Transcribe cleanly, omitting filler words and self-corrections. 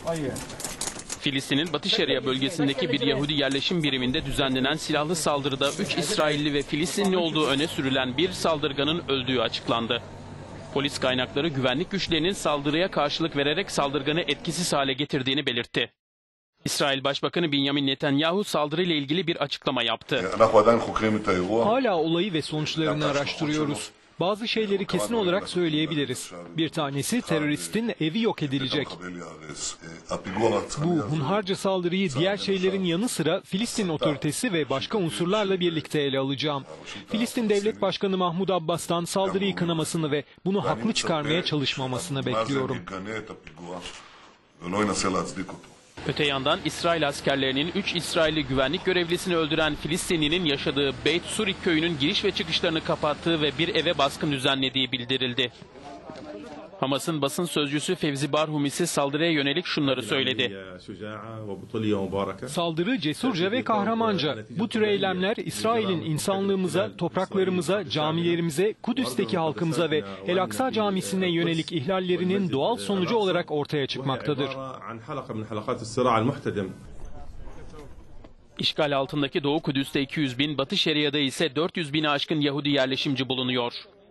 Filistin'in Batı Şeria bölgesindeki bir Yahudi yerleşim biriminde düzenlenen silahlı saldırıda 3 İsrailli ve Filistinli olduğu öne sürülen bir saldırganın öldüğü açıklandı. Polis kaynakları güvenlik güçlerinin saldırıya karşılık vererek saldırganı etkisiz hale getirdiğini belirtti. İsrail Başbakanı Benjamin Netanyahu saldırıyla ilgili bir açıklama yaptı. Hala olayı ve sonuçlarını araştırıyoruz. Bazı şeyleri kesin olarak söyleyebiliriz. Bir tanesi teröristin evi yok edilecek. Bu hunharca saldırıyı diğer şeylerin yanı sıra Filistin otoritesi ve başka unsurlarla birlikte ele alacağım. Filistin Devlet Başkanı Mahmud Abbas'tan saldırıyı kınamasını ve bunu haklı çıkarmaya çalışmamasını bekliyorum. Öte yandan İsrail askerlerinin 3 İsrailli güvenlik görevlisini öldüren Filistinli'nin yaşadığı Beit Surik köyünün giriş ve çıkışlarını kapattığı ve bir eve baskın düzenlediği bildirildi. Hamas'ın basın sözcüsü Fevzi Barhum ise saldırıya yönelik şunları söyledi. Saldırı cesurca ve kahramanca. Bu tür eylemler İsrail'in insanlığımıza, topraklarımıza, camilerimize, Kudüs'teki halkımıza ve El Aksa Camisi'ne yönelik ihlallerinin doğal sonucu olarak ortaya çıkmaktadır. İşgal altındaki Doğu Kudüs'te 200 bin, Batı Şeria'da ise 400 bini aşkın Yahudi yerleşimci bulunuyor.